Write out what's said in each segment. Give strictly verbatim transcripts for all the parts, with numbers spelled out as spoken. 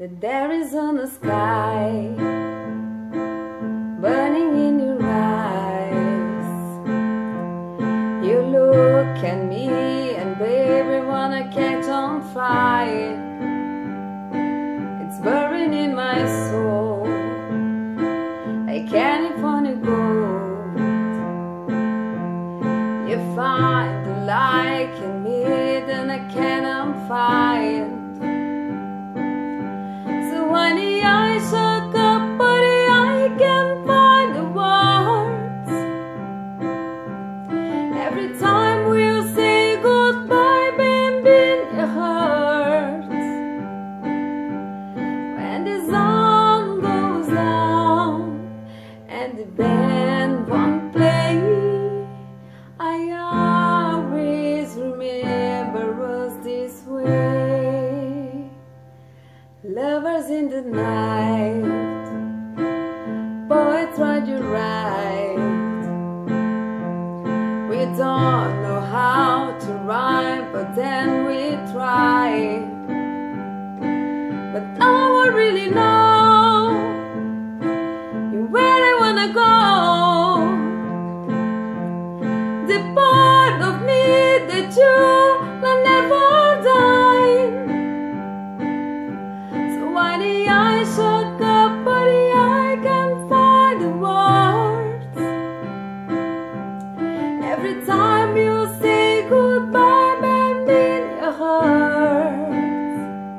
that there is on the sky, burning in your eyes. You look at me and baby wanna catch on fire. It's burning in my soul. I can't find a gold. You find the like in me, then I cannot find. So when the eyes shut up, but I can't find the words. Every time we'll say goodbye, baby, it hurts. When the sun goes down and the band won't play, I always remember us this way. Lovers in the night, boy, tried you right. We don't know how to rhyme, but then we try. But now I really know you where I wanna go. The part of me that you will never die. So why the eyes shut up, but the eye can't find the words. Every time you say goodbye, baby, it hurts.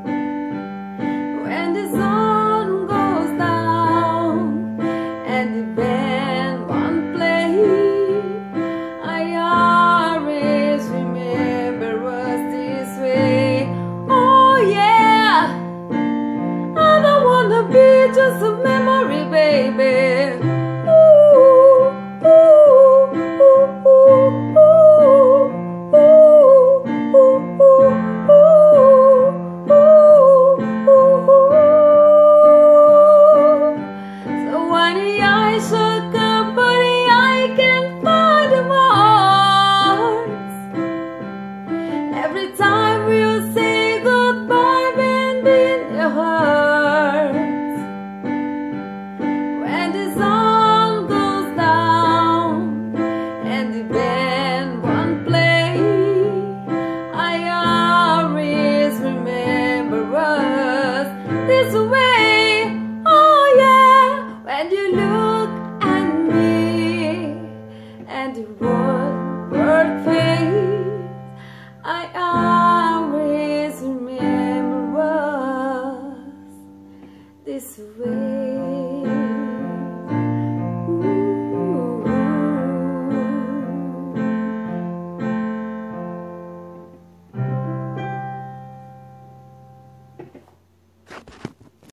When the sun goes down and the band won't play, I always remember us this way. Oh yeah, I don't wanna be just a memory, baby. Ooh, ooh, ooh, ooh, ooh, ooh, ooh, ooh, ooh, ooh. So when the eyes shut up, but the eye can't find the words. Every time we'll say goodbye, baby, it hurts. When the sun goes down and the band won't play, I always remember us this way. Oh yeah, when you look at me and the word, word fades, I always remember us this way.